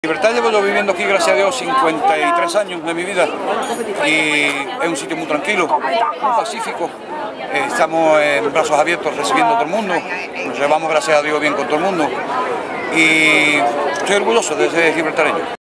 Libertad llevo yo viviendo aquí, gracias a Dios, 53 años de mi vida y es un sitio muy tranquilo, muy pacífico. Estamos en brazos abiertos recibiendo a todo el mundo, nos llevamos, gracias a Dios, bien con todo el mundo y estoy orgulloso de ser gibraltareño.